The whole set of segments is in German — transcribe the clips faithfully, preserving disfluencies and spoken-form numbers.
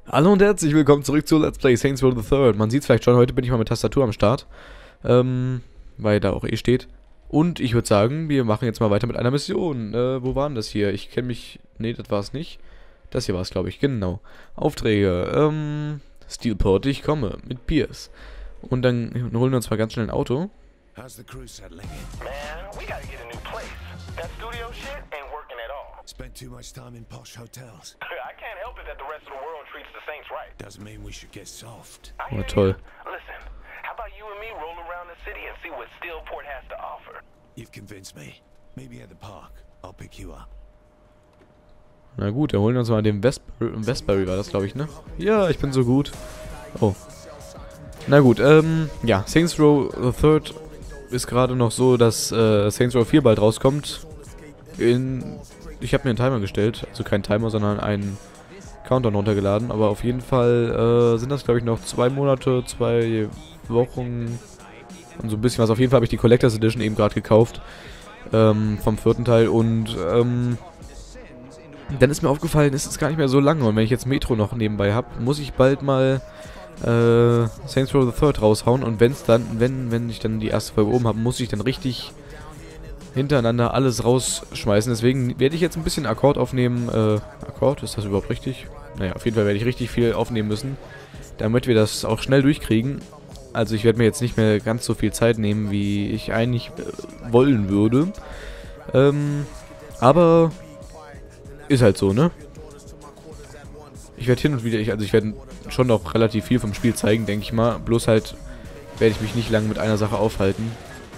Hallo und herzlich willkommen zurück zu Let's Play Saints Row the Third. Man sieht es vielleicht schon, heute bin ich mal mit Tastatur am Start. Ähm, weil da auch eh steht. Und ich würde sagen, wir machen jetzt mal weiter mit einer Mission. Äh, wo waren das hier? Ich kenne mich... Nee, das war es nicht. Das hier war es, glaube ich. Genau. Aufträge. Ähm, Steelport, ich komme. Mit Pierce. Und dann holen wir uns mal ganz schnell ein Auto. How's the crew settling in? Man, we gotta get a new place. That studio shit ain't working at all. Spent too much time in posh hotels. I can't help it that the rest of the world treats the Saints right. Doesn't mean we should get soft. Oh, toll. Listen, how about you and me roll around the city and see what Steelport has to offer? You've convinced me. Maybe at the park. I'll pick you up. Na gut, dann holen wir uns mal den Westbury, Westbury war das, glaube ich, ne? Ja, ich bin so gut. Oh. Na gut, ähm, ja, Saints Row the Third ist gerade noch so, dass äh, Saints Row vier bald rauskommt. In, ich habe mir einen Timer gestellt, also kein Timer, sondern einen Countdown runtergeladen. Aber auf jeden Fall äh, sind das, glaube ich, noch zwei Monate, zwei Wochen und so ein bisschen was. Auf jeden Fall habe ich die Collectors Edition eben gerade gekauft ähm, vom vierten Teil und ähm, dann ist mir aufgefallen, ist es gar nicht mehr so lange. Und wenn ich jetzt Metro noch nebenbei habe, muss ich bald mal äh, Saints Row the Third raushauen. Und wenn's dann, wenn, wenn ich dann die erste Folge oben habe, muss ich dann richtig hintereinander alles rausschmeißen. Deswegen werde ich jetzt ein bisschen Akkord aufnehmen. Äh, Akkord, ist das überhaupt richtig? Naja, auf jeden Fall werde ich richtig viel aufnehmen müssen, damit wir das auch schnell durchkriegen. Also ich werde mir jetzt nicht mehr ganz so viel Zeit nehmen, wie ich eigentlich äh, wollen würde. Ähm, aber ist halt so, ne? Ich werde hin und wieder, ich, also ich werde schon noch relativ viel vom Spiel zeigen, denke ich mal. Bloß halt werde ich mich nicht lange mit einer Sache aufhalten.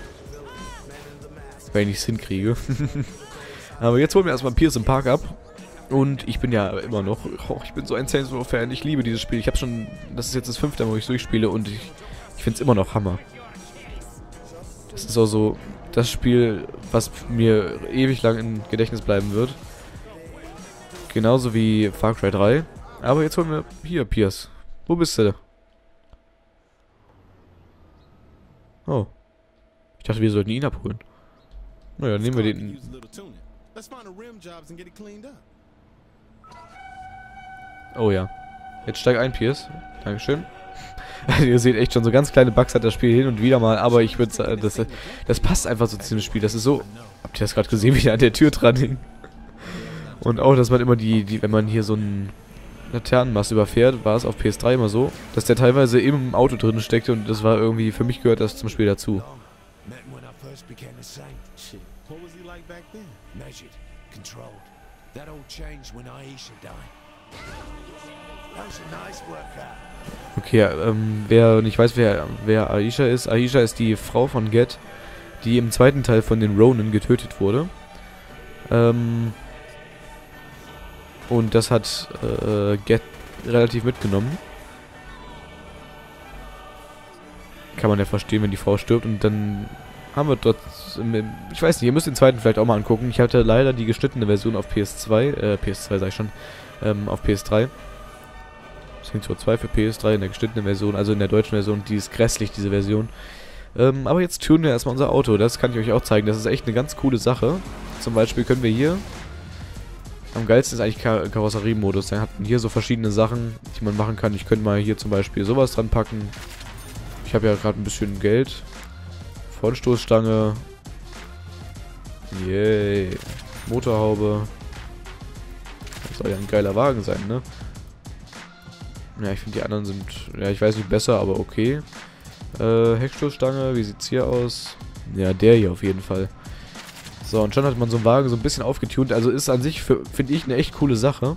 Weil ich es hinkriege. Aber jetzt holen wir erstmal Pierce im Park ab. Und ich bin ja immer noch, oh, ich bin so ein Saints Row Fan, ich liebe dieses Spiel. Ich habe schon, das ist jetzt das fünfte Mal, wo ich es durchspiele und ich, ich finde es immer noch Hammer. Das ist auch so das Spiel, was mir ewig lang im Gedächtnis bleiben wird. Genauso wie Far Cry drei. Aber jetzt holen wir hier Pierce. Wo bist du? Oh. Ich dachte, wir sollten ihn abholen. Naja, nehmen wir den. Oh ja. Jetzt steig ein, Pierce. Dankeschön. Ihr seht echt schon, so ganz kleine Bugs hat das Spiel hin und wieder mal, aber ich würde sagen, das, das passt einfach so zu dem Spiel. Das ist so. Habt ihr das gerade gesehen, wie er an der Tür dran hing? Und auch, dass man immer die, die, wenn man hier so einen Laternenmast überfährt, war es auf P S drei immer so, dass der teilweise im Auto drin steckte und das war irgendwie, für mich gehört das zum Spiel dazu. Okay, ähm, wer nicht weiß, wer, wer Aisha ist, Aisha ist die Frau von Get, die im zweiten Teil von den Ronin getötet wurde. Ähm... Und das hat äh, Get relativ mitgenommen. Kann man ja verstehen, wenn die Frau stirbt. Und dann haben wir dort... Ich weiß nicht, ihr müsst den zweiten vielleicht auch mal angucken. Ich hatte leider die geschnittene Version auf P S zwei. Äh, P S zwei sag ich schon. Ähm, auf P S drei. Saints Row zwei für P S drei in der geschnittenen Version. Also in der deutschen Version. Die ist grässlich, diese Version. Ähm, aber jetzt tunen wir erstmal unser Auto. Das kann ich euch auch zeigen. Das ist echt eine ganz coole Sache. Zum Beispiel können wir hier... Am geilsten ist eigentlich Kar Karosseriemodus. Der hat hier so verschiedene Sachen, die man machen kann. Ich könnte mal hier zum Beispiel sowas dran packen. Ich habe ja gerade ein bisschen Geld. Frontstoßstange. Yay. Motorhaube. Das soll ja ein geiler Wagen sein, ne? Ja, ich finde die anderen sind, ja, ich weiß nicht, besser, aber okay. Äh, Heckstoßstange, wie sieht's hier aus? Ja, der hier auf jeden Fall. So, und schon hat man so einen Wagen so ein bisschen aufgetunt. Also ist an sich, finde ich, eine echt coole Sache.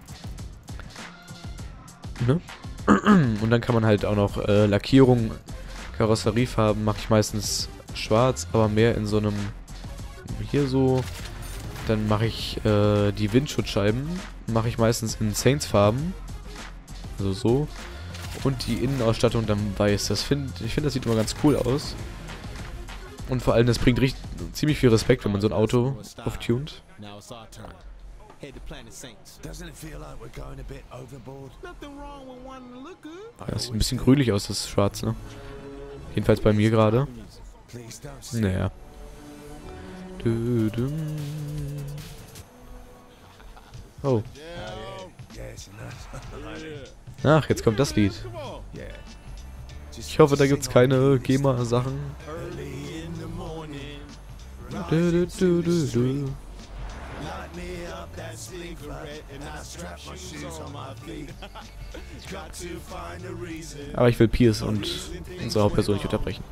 Ne? Und dann kann man halt auch noch äh, Lackierung, Karosseriefarben mache ich meistens schwarz, aber mehr in so einem, hier so. Dann mache ich äh, die Windschutzscheiben, mache ich meistens in Saints-Farben. Also so. Und die Innenausstattung dann weiß. Das find, ich finde, das sieht immer ganz cool aus. Und vor allem, das bringt richtig, ziemlich viel Respekt, wenn man so ein Auto auftunt. Ah, das sieht ein bisschen grünlich aus, das Schwarz, ne? Jedenfalls bei mir gerade. Naja. Oh. Ach, jetzt kommt das Lied. Ich hoffe, da gibt's keine GEMA-Sachen. Du, du, du, du, du. Aber ich will Pierce und unsere Hauptperson nicht unterbrechen.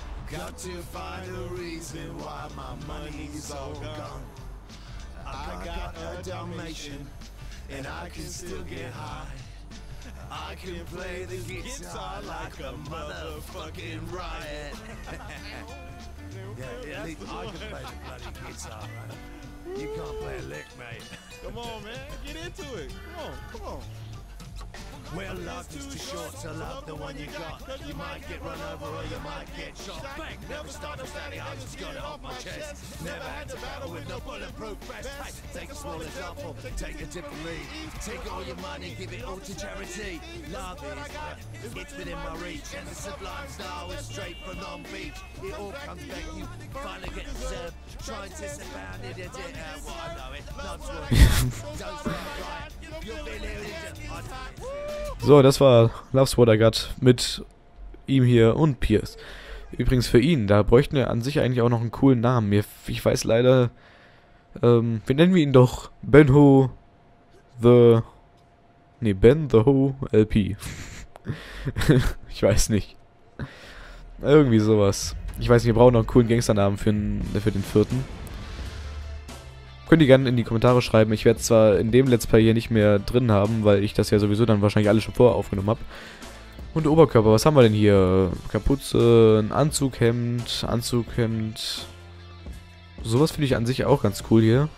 I can play the guitar like a motherfucking riot. Yeah, at least I can play the bloody guitar, right? You can't play a lick, mate. Come on, man, get into it. Come on, come on. Well, life is too short to love the one you got. You might get run over or you might get shot. Bang! Never start a standing, I just got it off my chest. Never had to battle with no bulletproof vest. Hey, take a small example, take a different lead. Take all your money, give it all to charity. Love is, but it's within my reach. And the sublime style is straight from Long Beach. It all comes back, you finally get deserved. Try and disavow it, it, it, uh, well, I know it. Love's work, don't stand right. You'll be living in So, das war Love's What I Got mit ihm hier und Pierce. Übrigens für ihn, da bräuchten wir an sich eigentlich auch noch einen coolen Namen. Mir, ich weiß leider, ähm, wir nennen wir ihn doch Ben-Ho The... Ne, Ben The Ho L P. Ich weiß nicht. Irgendwie sowas. Ich weiß nicht, wir brauchen noch einen coolen Gangsternamen für, für den vierten. Könnt ihr gerne in die Kommentare schreiben. Ich werde es zwar in dem Let's Play hier nicht mehr drin haben, weil ich das ja sowieso dann wahrscheinlich alles schon vorher aufgenommen habe. Und der Oberkörper, was haben wir denn hier? Kapuze, ein Anzughemd, Anzughemd. Sowas finde ich an sich auch ganz cool hier.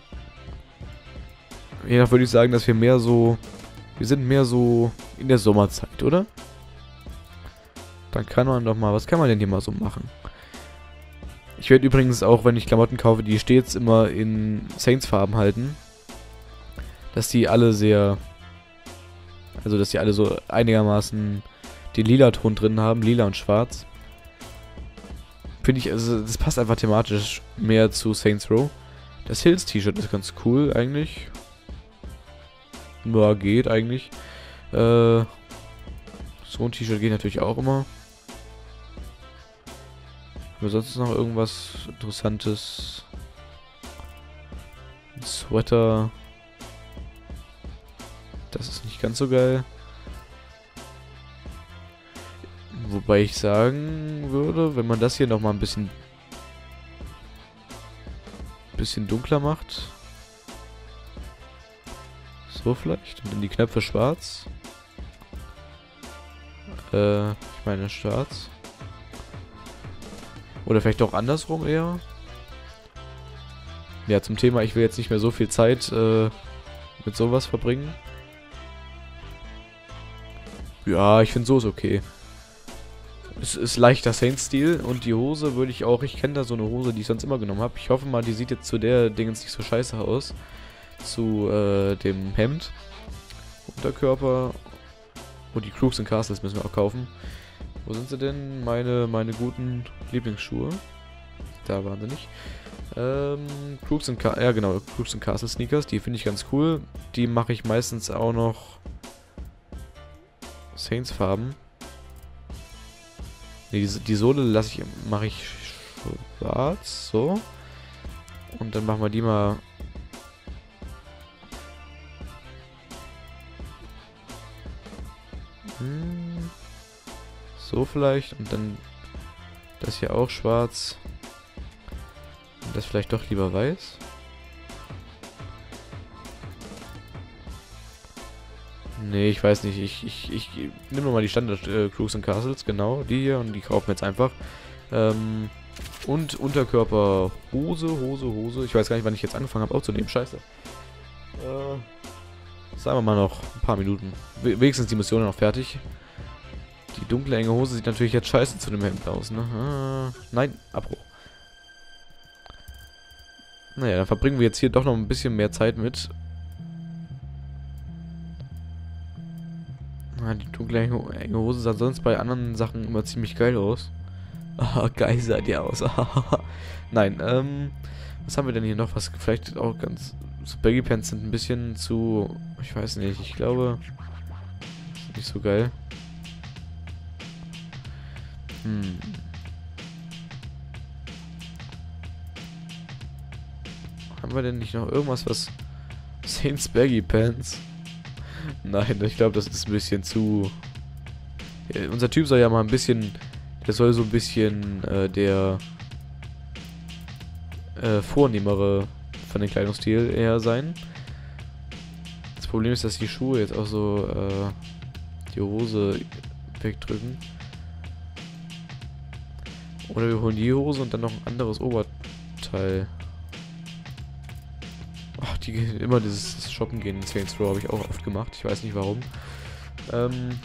Jedoch würde ich sagen, dass wir mehr so... Wir sind mehr so in der Sommerzeit, oder? Dann kann man doch mal... Was kann man denn hier mal so machen? Ich werde übrigens auch, wenn ich Klamotten kaufe, die stets immer in Saints-Farben halten. Dass die alle sehr... Also, dass die alle so einigermaßen den Lila-Ton drin haben. Lila und Schwarz. Finde ich, also, das passt einfach thematisch mehr zu Saints Row. Das Hills-T-Shirt ist ganz cool, eigentlich. Ja, geht eigentlich. Äh, so ein T-Shirt geht natürlich auch immer. Aber sonst ist noch irgendwas Interessantes. Ein Sweater. Das ist nicht ganz so geil. Wobei ich sagen würde, wenn man das hier nochmal ein bisschen bisschen dunkler macht. So vielleicht. Und dann die Knöpfe schwarz. Äh, ich meine schwarz. Oder vielleicht auch andersrum eher. Ja, zum Thema, ich will jetzt nicht mehr so viel Zeit äh, mit sowas verbringen. Ja, ich finde so ist okay. Es ist leichter Saints-Stil und die Hose würde ich auch, ich kenne da so eine Hose, die ich sonst immer genommen habe. Ich hoffe mal, die sieht jetzt zu der Dingens nicht so scheiße aus. Zu äh, dem Hemd. Unterkörper. Und die Crooks and Castles müssen wir auch kaufen. Wo sind sie denn? Meine, meine guten Lieblingsschuhe. Da waren sie nicht. Ähm, Crooks and Ca- ja genau, Crooks and Castle Sneakers, die finde ich ganz cool. Die mache ich meistens auch noch Saints Farben. Ne, die, die Sohle lasse ich, mache ich schwarz, so. Und dann machen wir die mal hm, so vielleicht. Und dann das hier auch schwarz. Und das vielleicht doch lieber weiß. Nee, ich weiß nicht. Ich, ich, ich nehme mal die Standard äh, Crooks and Castles, genau, die hier. Und die kaufen wir jetzt einfach. Ähm, und Unterkörper, Hose, Hose, Hose. Ich weiß gar nicht, wann ich jetzt angefangen habe aufzunehmen. Scheiße. Äh, sagen wir mal noch ein paar Minuten. We wenigstens die Mission noch fertig. Die dunkle, enge Hose sieht natürlich jetzt scheiße zu dem Hemd aus, ne? Ah, nein, Abbruch. Naja, dann verbringen wir jetzt hier doch noch ein bisschen mehr Zeit mit. Ah, die dunkle, enge Hose sah sonst bei anderen Sachen immer ziemlich geil aus. Ah, geil sah die aus. Nein, ähm, was haben wir denn hier noch? Was vielleicht auch ganz... So Baggy Pants sind ein bisschen zu... Ich weiß nicht, ich glaube... nicht so geil. Hm. Haben wir denn nicht noch irgendwas, was... Saints Baggy Pants? Nein, ich glaube, das ist ein bisschen zu... Ja, unser Typ soll ja mal ein bisschen... Der soll so ein bisschen äh, der... Äh, vornehmere von dem Kleidungsstil eher sein. Das Problem ist, dass die Schuhe jetzt auch so äh, die Hose wegdrücken. Oder wir holen die Hose und dann noch ein anderes Oberteil. Ach, die gehen immer dieses Shoppen gehen in Saints Row habe ich auch oft gemacht. Ich weiß nicht warum. Ähm,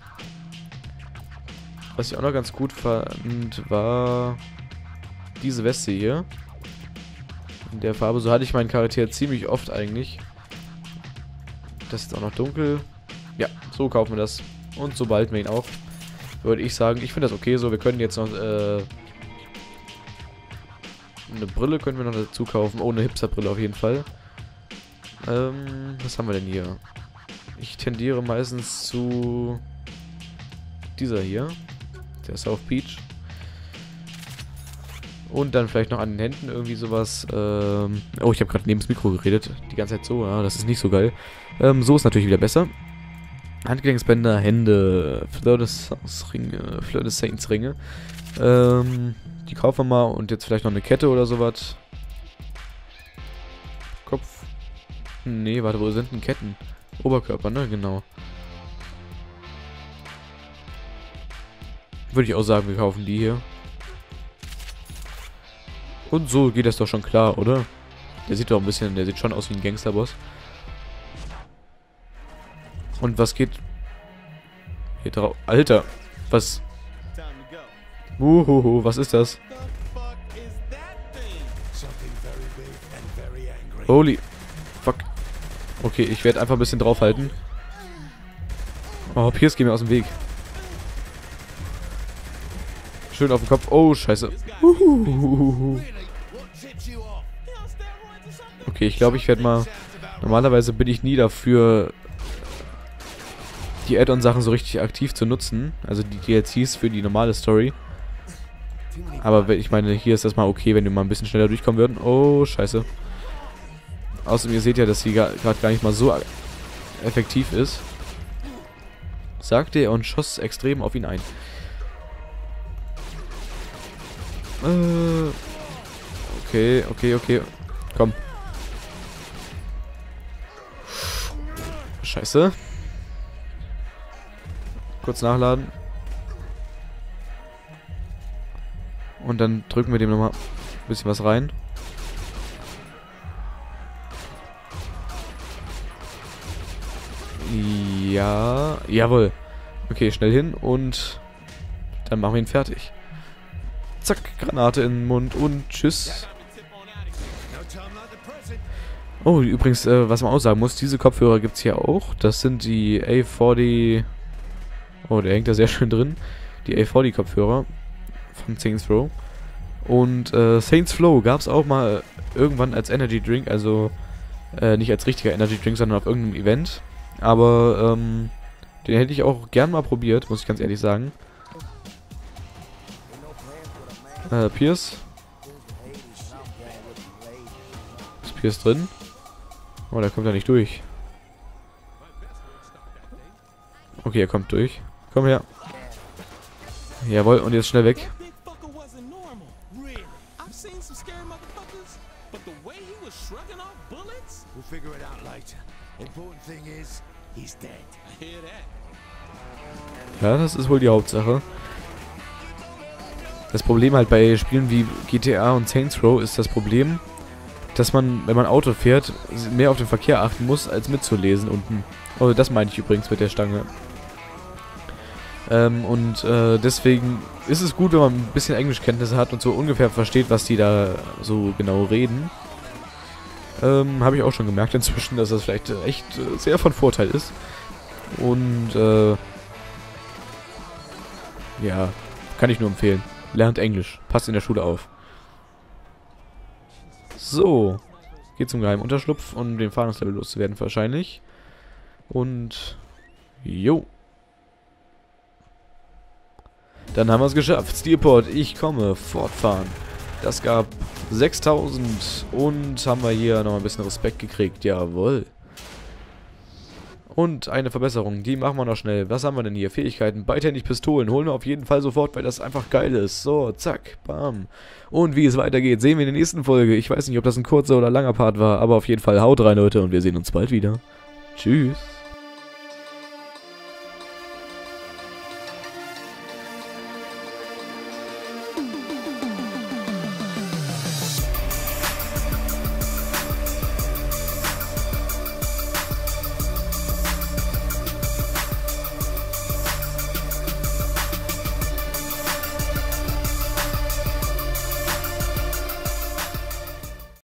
was ich auch noch ganz gut fand, war diese Weste hier. In der Farbe. So hatte ich meinen Charakter ziemlich oft eigentlich. Das ist auch noch dunkel. Ja, so kaufen wir das. Und so behalten wir ihn auch. Würde ich sagen. Ich finde das okay so. Wir können jetzt noch äh, eine Brille können wir noch dazu kaufen. Oh, eine Hipster-Brille auf jeden Fall. Ähm, was haben wir denn hier? Ich tendiere meistens zu dieser hier. Der South Beach. Und dann vielleicht noch an den Händen irgendwie sowas. Ähm oh, ich habe gerade neben das Mikro geredet. Die ganze Zeit so. Ja, das ist nicht so geil. Ähm, so ist natürlich wieder besser. Handgelenksbänder, Hände, Fleur des Ringe, Fleur des Saints Ringe. Ähm, die kaufen wir mal und jetzt vielleicht noch eine Kette oder sowas. Kopf. Nee, warte, wo sind denn Ketten? Oberkörper, ne? Genau. Würde ich auch sagen, wir kaufen die hier. Und so geht das doch schon klar, oder? Der sieht doch ein bisschen, der sieht schon aus wie ein Gangsterboss. Und was geht hier drauf? Alter, was? Uhuhu, was ist das? Holy fuck. Okay, ich werde einfach ein bisschen draufhalten. Oh, Pierce, geh mir aus dem Weg. Schön auf den Kopf. Oh, scheiße. Uhuhuhu. Okay, ich glaube, ich werde mal... Normalerweise bin ich nie dafür, die Add-on-Sachen so richtig aktiv zu nutzen. Also die D L Cs für die normale Story. Aber ich meine, hier ist das mal okay, wenn wir mal ein bisschen schneller durchkommen würden. Oh, scheiße. Außerdem, ihr seht ja, dass sie gerade gar nicht mal so effektiv ist. Sagte er und schoss extrem auf ihn ein. Äh, okay, okay, okay. Komm. Scheiße. Kurz nachladen. Und dann drücken wir dem nochmal ein bisschen was rein. Ja, jawohl. Okay, schnell hin und dann machen wir ihn fertig. Zack, Granate in den Mund und tschüss. Oh, übrigens, äh, was man auch sagen muss, diese Kopfhörer gibt es hier auch. Das sind die A vierzig... Oh, der hängt da sehr schön drin. Die A vierzig Kopfhörer von Saints Row. Und äh, Saints Flow gab es auch mal irgendwann als Energy Drink, also äh, nicht als richtiger Energy Drink, sondern auf irgendeinem Event. Aber ähm, den hätte ich auch gern mal probiert, muss ich ganz ehrlich sagen. Äh, Pierce. Ist Pierce drin? Oh, der kommt da nicht durch. Okay, er kommt durch. Komm her. Jawohl, und jetzt schnell weg. Ja, das ist wohl die Hauptsache. Das Problem halt bei Spielen wie G T A und Saints Row ist das Problem, dass man, wenn man Auto fährt, mehr auf den Verkehr achten muss, als mitzulesen unten. Oh, das meine ich übrigens mit der Stange. Ähm, und äh, deswegen ist es gut, wenn man ein bisschen Englischkenntnisse hat und so ungefähr versteht, was die da so genau reden. Ähm, habe ich auch schon gemerkt inzwischen, dass das vielleicht äh, echt äh, sehr von Vorteil ist. Und, äh, ja, kann ich nur empfehlen. Lernt Englisch. Passt in der Schule auf. So. Geht zum geheimen Unterschlupf, um den Fahndungslevel loszuwerden wahrscheinlich. Und, jo. Dann haben wir es geschafft. Steelport, ich komme. Fortfahren. Das gab sechstausend und haben wir hier noch ein bisschen Respekt gekriegt. Jawohl. Und eine Verbesserung, die machen wir noch schnell. Was haben wir denn hier? Fähigkeiten, beidhändig Pistolen. Holen wir auf jeden Fall sofort, weil das einfach geil ist. So, zack, bam. Und wie es weitergeht, sehen wir in der nächsten Folge. Ich weiß nicht, ob das ein kurzer oder langer Part war, aber auf jeden Fall haut rein, Leute, und wir sehen uns bald wieder. Tschüss.